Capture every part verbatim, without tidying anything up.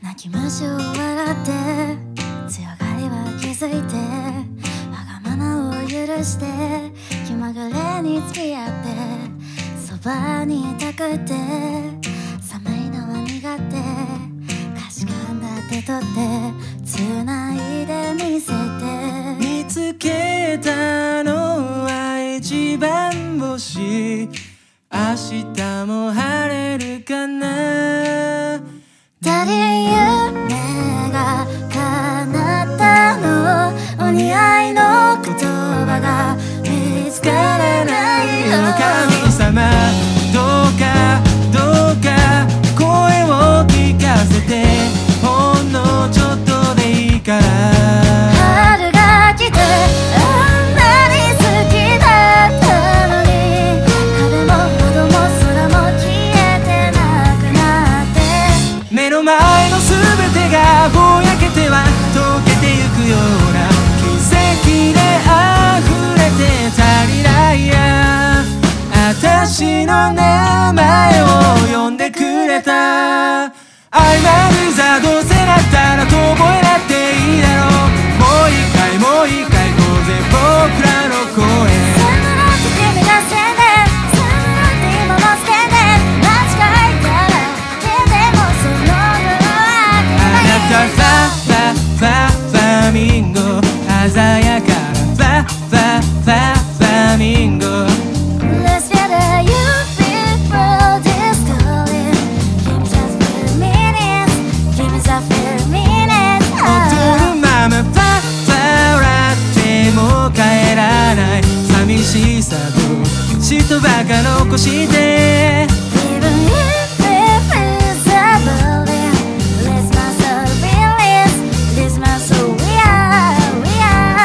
泣き虫を笑って強がりは気づいてわがままを許して気まぐれに付き合ってそばにいたくて寒いのは苦手かしかんだ手取って繋いでみせて見つけたのは一番星明日も晴れるかな誰夢が叶ったのお似合いの言葉が見つからないよ神様どうかどうか声を聞かせてほんのちょっとでいいから春が来てあんなに好きだったのに壁も窓も空も消えてなくなって目の前の全てがぼやけては溶けてゆくような奇跡で溢れて足りないや私の名前を呼んでくれた愛なるざどうせだったら遠吠えだっていいだろうもう一回もう一回行こうぜ僕らの声さよならって君が宣伝さよならって今もステンで間違えたら手でもその分あなたファファファファミンゴ鮮やかなファファファファミンゴ Let's get a you feel for this calling Give me just few minutes Give me just few minutes 踊るままファファ笑っても帰らない寂しさと血とばか残して Even if it feels a building Let's my soul release Let's my soul we are we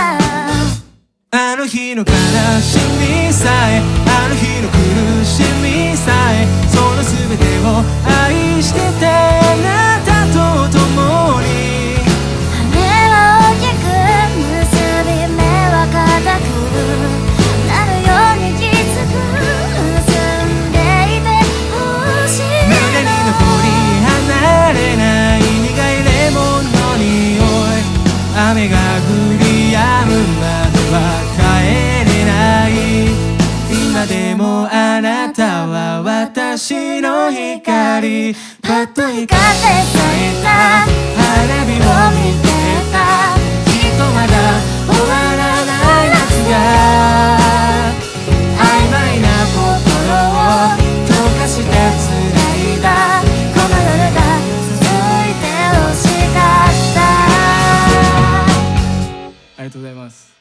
are あの日の悲しみさえあの日の苦しみさえその全てを愛してたあなたと共に羽は大きく結び目は固くなるようにきつく結んでいてほしい胸に残り離れない苦いレモンの匂い雨が降り止むまでは帰れない今でもあなたは私の光パッと光って咲いた花火を見てたきっとまだ終わらない夏が曖昧な心を溶かして繋いだこの夜が続いてほしかったありがとうございます。